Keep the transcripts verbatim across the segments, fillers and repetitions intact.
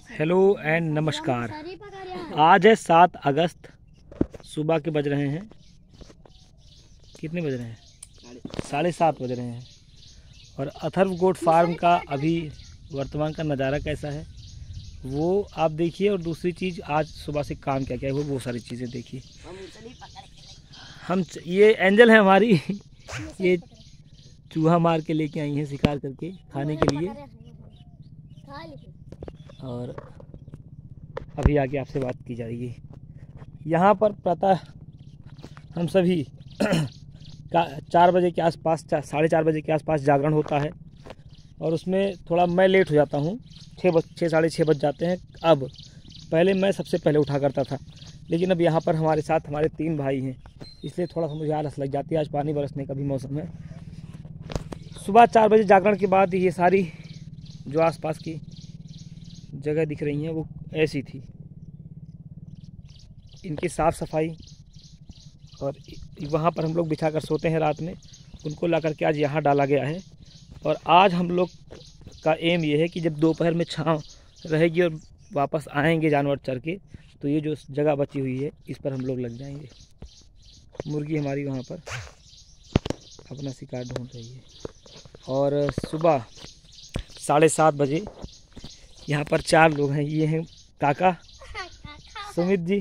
Hello and नमस्कार। आज है सात अगस्त, सुबह के बज रहे हैं, कितने बज रहे हैं? साढ़े सात बज रहे हैं। और अथर्व गोट फार्म का अभी वर्तमान का नज़ारा कैसा है वो आप देखिए। और दूसरी चीज़, आज सुबह से काम क्या क्या है वो वो सारी चीज़ें देखिए। हम ये एंजल है हमारी, ये चूहा मार के लेके आई हैं शिकार करके खाने के लिए। और अभी आगे आपसे बात की जाएगी। यहाँ पर प्रातः हम सभी का चार बजे के आसपास, साढ़े चार बजे के आसपास जागरण होता है। और उसमें थोड़ा मैं लेट हो जाता हूँ, छः बज छः साढ़े छः बज जाते हैं। अब पहले मैं सबसे पहले उठा करता था, लेकिन अब यहाँ पर हमारे साथ हमारे तीन भाई हैं, इसलिए थोड़ा सा मुझे आलस लग जाती है। आज पानी बरसने का भी मौसम है। सुबह चार बजे जागरण के बाद ये सारी जो आसपास की जगह दिख रही हैं वो ऐसी थी। इनकी साफ़ सफाई, और वहाँ पर हम लोग बिछा कर सोते हैं रात में, उनको ला करके आज यहाँ डाला गया है। और आज हम लोग का एम ये है कि जब दोपहर में छाँव रहेगी और वापस आएंगे जानवर चर के, तो ये जो जगह बची हुई है इस पर हम लोग लग जाएंगे। मुर्गी हमारी वहाँ पर अपना शिकार ढूंढ रही है। और सुबह साढ़े सात बजे यहाँ पर चार लोग हैं। ये हैं काका सुमित जी,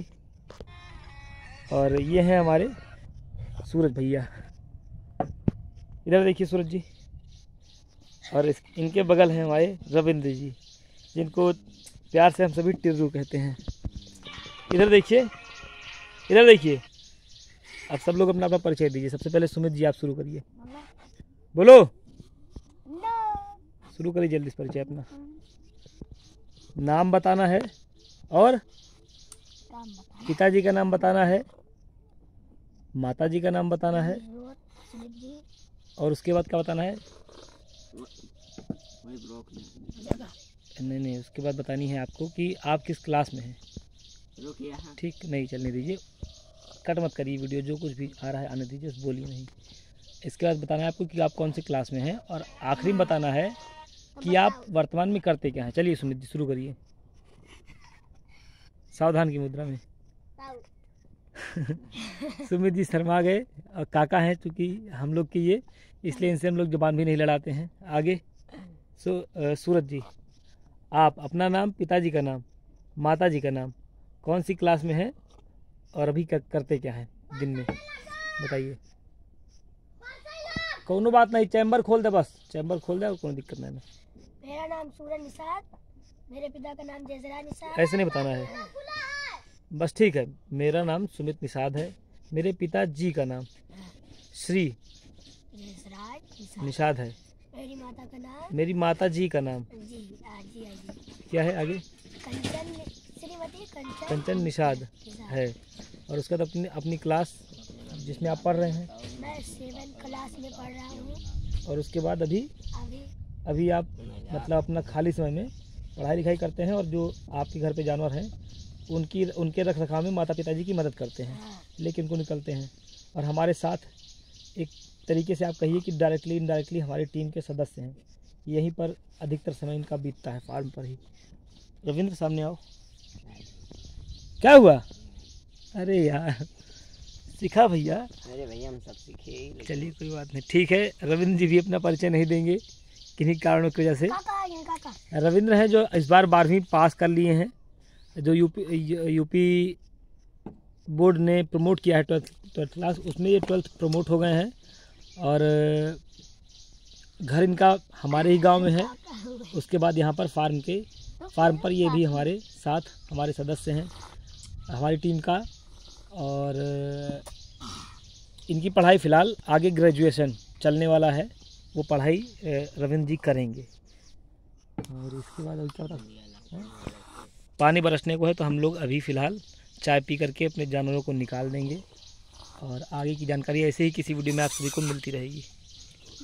और ये हैं हमारे सूरज भैया। इधर देखिए सूरज जी। और इस इनके बगल हैं हमारे रविंद्र जी, जिनको प्यार से हम सभी टिर्रू कहते हैं। इधर देखिए, इधर देखिए। अब सब लोग अपना अपना परिचय दीजिए। सबसे पहले सुमित जी आप शुरू करिए। बोलो, शुरू करिए जल्दी से परिचय अपना। नाम बताना है और पिताजी का नाम बताना है, माताजी का नाम बताना है, और उसके बाद क्या बताना है? नहीं नहीं उसके बाद बतानी है आपको कि आप किस क्लास में हैं। ठीक, नहीं चलने दीजिए, कट मत करिए वीडियो। जो कुछ भी आ रहा है आने दीजिए, बोलिए नहीं। इसके बाद बताना है आपको कि आप कौन सी क्लास में हैं, और आखिरी में बताना है कि आप वर्तमान में करते क्या हैं। चलिए सुमित जी शुरू करिए, सावधान की मुद्रा में। सुमित जी शर्मा गए, और काका हैं चूँकि हम लोग की ये, इसलिए इनसे हम लोग जुबान भी नहीं लड़ाते हैं। आगे सु, सूरज जी, आप अपना नाम, पिताजी का नाम, माताजी का नाम, कौन सी क्लास में हैं, और अभी कर, करते क्या हैं दिन में, बताइए। कोनो बात नहीं, चैम्बर खोल दे, बस चैम्बर खोल दे, कोई दिक्कत नहीं। मेरा नाम सूरज निषाद, मेरे पिता का नाम जयसराज निषाद। ऐसे नहीं बताना है, बस ठीक है। मेरा नाम सुमित निषाद है, मेरे पिता जी का नाम श्री जयसराज निषाद है। मेरी माता का नाम, मेरी माता जी का नाम जी आजी आजी क्या है? आगे कंचन, श्रीमती कंचन कंचन निषाद है। और उसके बाद अपनी अपनी क्लास जिसमें आप पढ़ रहे हैं। मैं सेवन क्लास में पढ़ रहा हूँ। और उसके बाद अभी अभी अभी आप मतलब अपना खाली समय में पढ़ाई लिखाई करते हैं, और जो आपके घर पे जानवर हैं उनकी उनके रख रखाव में माता पिताजी की मदद करते हैं, लेकिन उनको निकलते हैं। और हमारे साथ एक तरीके से आप कहिए कि डायरेक्टली इनडायरेक्टली हमारी टीम के सदस्य हैं। यहीं पर अधिकतर समय इनका बीतता है, फार्म पर ही। रविंद्र सामने आओ। क्या हुआ? अरे यार सीखा भैया। अरे भैया हम सब सीखे। चलिए कोई बात नहीं, ठीक है। रविंद्र जी भी अपना परिचय नहीं देंगे किन्हीं कारणों की वजह से। काका आ गए, काका। रविंद्र हैं जो इस बार बारहवीं पास कर लिए हैं, जो यूपी यूपी बोर्ड ने प्रमोट किया है ट्वेल्थ ट्वेल्थ क्लास, उसमें ये ट्वेल्थ प्रमोट हो गए हैं। और घर इनका हमारे ही गांव में है। उसके बाद यहाँ पर फार्म के फार्म पर ये भी हमारे साथ हमारे सदस्य हैं हमारी टीम का। और इनकी पढ़ाई फ़िलहाल आगे ग्रेजुएशन चलने वाला है, वो पढ़ाई रविंद्र जी करेंगे। और इसके बाद अभी क्या होता है, पानी बरसने को है, तो हम लोग अभी फ़िलहाल चाय पी करके अपने जानवरों को निकाल देंगे। और आगे की जानकारी ऐसे ही किसी वीडियो में आप सभी को मिलती रहेगी।